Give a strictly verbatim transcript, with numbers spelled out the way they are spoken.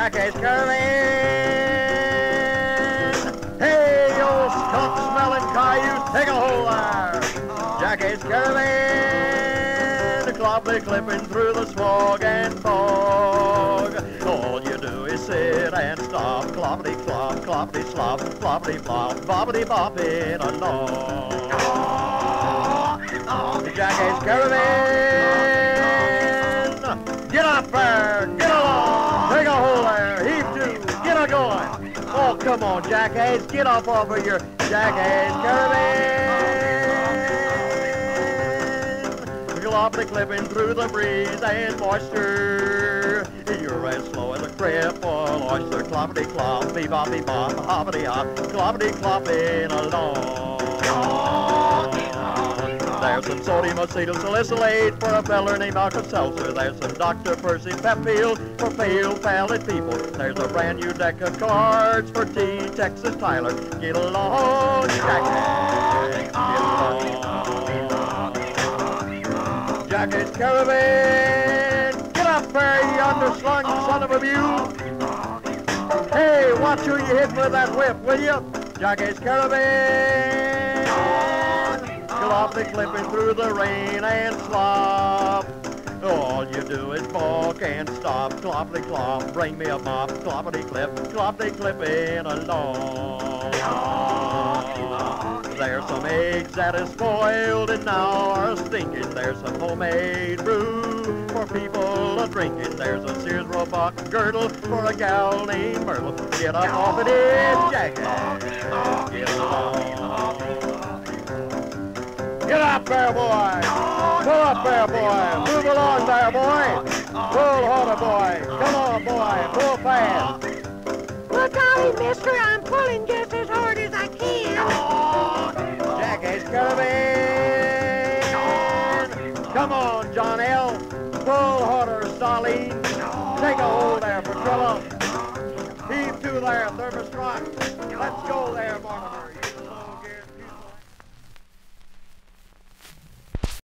Jackass Caravan. Hey, you skunk-smelling cayuse, take a hold there. Jackass Caravan, cloppily clipping through the smog and fog. All you do is sit and stop, cloppity clop, cloppity slop, floppity flop, boppity bopping along. Jackass Caravan, get up there, get along, take a hold there, heave to, get a going. Oh, come on, Jackass, get up off of your Jackass Caravan. Gloppity clipping through the breeze and moisture. You're as slow as a cripple oyster. Cloppity clop, bee-bop, bop, hoppity hop, cloppity clopping along. There's some sodium acetylsalicylate for a feller named Alka-Seltzer. There's some Doctor Percy Pepfield for pale palate people. There's a brand new deck of cards for T. Texas Tyler. Get along, Jackass, get along. Jackass Caravan, get up there, you underslung son of a mule. Hey, watch who you hit with that whip, will you? Jackass Caravan, gloppity clipping through the rain and slop. All you do is balk and stop, cloppity clop, bring me a mop, cloppity clip, cloppity clipping along. There's some eggs that is spoiled and now are stinking. There's some homemade brew for people a drinking. There's a Sears Roebuck girdle for a gal named Myrtle. Get up off of this Jackass, get along. Get up there, boy. Pull up there, boy. Move along there, boy. Pull harder, boy. Come on, boy. Pull fast. Well, golly, mister, I'm pulling just as hard as I can. Jackass Caravan. Come on, John L. Pull harder, Starlene. Take a hold there, Patrilla. Heave to there, Thermos Rock. Let's go there, Mortimer.